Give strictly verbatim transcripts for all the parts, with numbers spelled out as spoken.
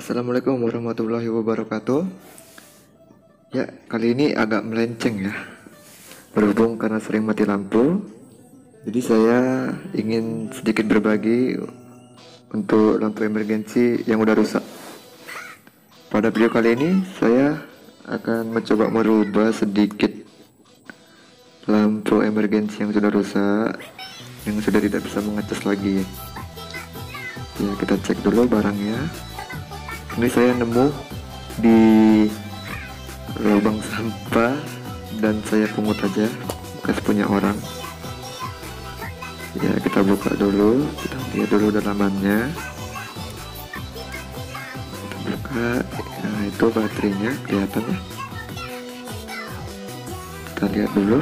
Assalamualaikum warahmatullahi wabarakatuh. Ya, kali ini agak melenceng ya, berhubung karena sering mati lampu. Jadi saya ingin sedikit berbagi untuk lampu emergensi yang udah rusak. Pada video kali ini saya akan mencoba merubah sedikit lampu emergensi yang sudah rusak, yang sudah tidak bisa mengecas lagi. Ya, kita cek dulu barangnya. Ini saya nemu di lubang sampah dan saya pungut aja, bekas punya orang. Ya, kita buka dulu, kita lihat dulu dalamannya. Kita buka, nah itu baterainya kelihatan ya. Kita lihat dulu.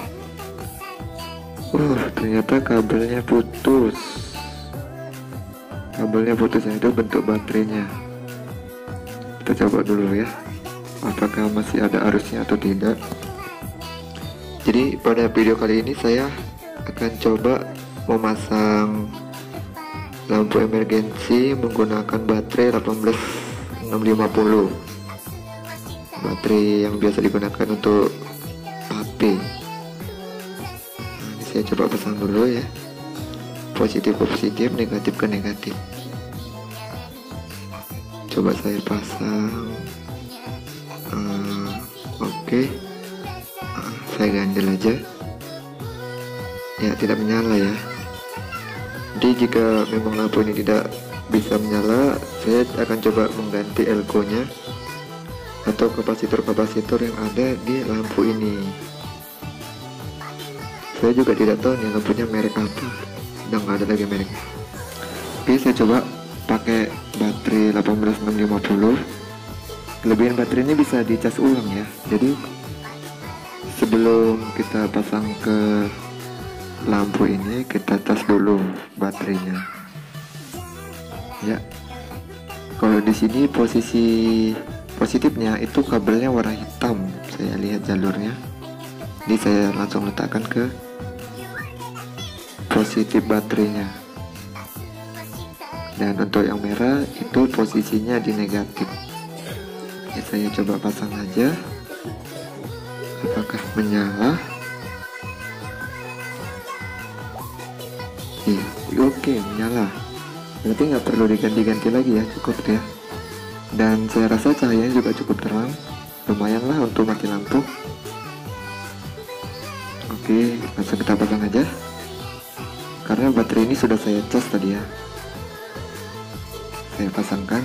Oh, ternyata kabelnya putus. Kabelnya putus ya, itu bentuk baterainya. Kita coba dulu ya, apakah masih ada arusnya atau tidak. Jadi pada video kali ini saya akan coba memasang lampu emergensi menggunakan baterai delapan belas enam lima puluh, baterai yang biasa digunakan untuk H P. Nah, ini saya coba pasang dulu ya, positif ke positif, negatif ke negatif. Coba saya pasang. uh, oke okay. uh, saya ganjel aja ya, tidak menyala ya. Jadi jika memang lampu ini tidak bisa menyala, saya akan coba mengganti elko nya atau kapasitor-kapasitor yang ada di lampu ini. Saya juga tidak tahu nih lampunya merek apa, udah nggak ada lagi mereknya. Oke, saya coba pakai baterai delapan belas enam lima puluh. Kelebihan baterai ini bisa dicas ulang ya. Jadi sebelum kita pasang ke lampu ini, kita cas dulu baterainya. Ya. Kalau di sini posisi positifnya itu kabelnya warna hitam. Saya lihat jalurnya. Jadi saya langsung letakkan ke positif baterainya. Dan untuk yang merah itu posisinya di negatif. Ya, saya coba pasang aja, apakah menyala. Iya, oke, menyala. Berarti nggak perlu diganti-ganti lagi ya, cukup ya. Dan saya rasa cahayanya juga cukup terang, lumayan lah untuk mati lampu. Oke, langsung kita pasang aja, karena baterai ini sudah saya cas tadi ya. Saya pasangkan,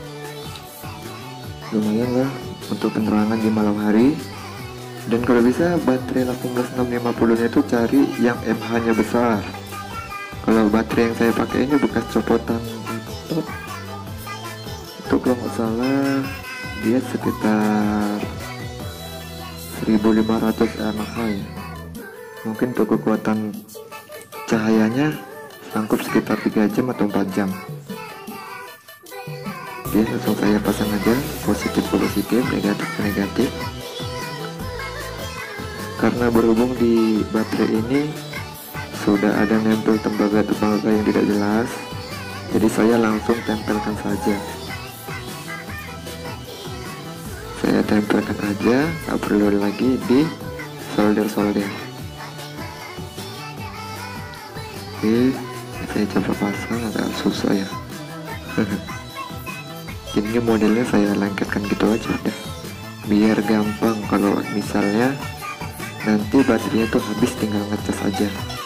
lumayan lah untuk penerangan di malam hari. Dan kalau bisa baterai delapan belas enam lima puluh nya itu cari yang M H nya besar. Kalau baterai yang saya pakai ini bekas copotan laptop, itu kalau nggak salah dia sekitar seribu lima ratus mAh ya. Mungkin untuk kekuatan cahayanya sanggup sekitar tiga jam atau empat jam. Oke, langsung saya pasang aja, positif ke positif, negatif ke negatif. Karena berhubung di baterai ini sudah ada nempel tembaga-tembaga yang tidak jelas, jadi saya langsung tempelkan saja. Saya tempelkan aja, nggak perlu lagi di solder-solder. Oke, saya coba pasang, agak susah ya. Jadi modelnya saya lengketkan gitu aja udah, biar gampang kalau misalnya nanti baterainya tuh habis, tinggal ngecas aja.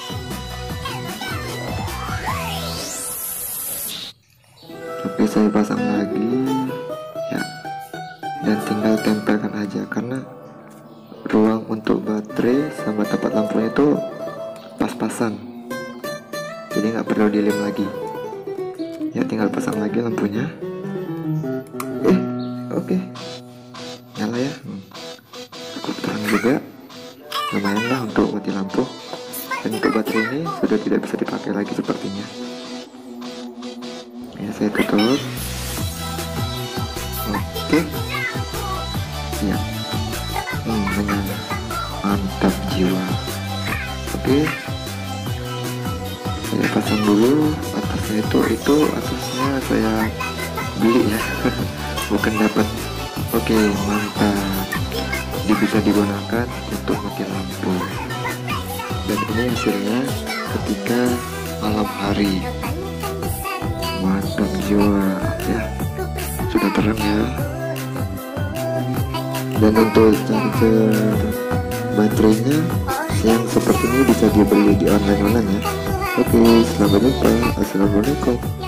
Oke, saya pasang lagi ya, dan tinggal tempelkan aja, karena ruang untuk baterai sama tempat lampunya itu pas-pasan, jadi nggak perlu dilem lagi ya. Tinggal pasang lagi lampunya. Eh, oke, okay. Nyala ya. hmm. Cukup terang juga, lumayan lah untuk mati lampu. Dan untuk baterai ini sudah tidak bisa dipakai lagi sepertinya ya. Saya tutup. Oke, okay. Ya, hmm, menyala, mantap jiwa. Oke, okay. Saya pasang dulu atasnya, itu itu atasnya saya beli ya bukan dapat. Oke, mantap. Dia bisa digunakan untuk mati lampu, dan ini hasilnya ketika malam hari. Mantap jiwa ya, sudah terang ya. Dan untuk charger baterainya yang seperti ini bisa dibeli di online online ya. Oke, selamat jumpa. Assalamualaikum.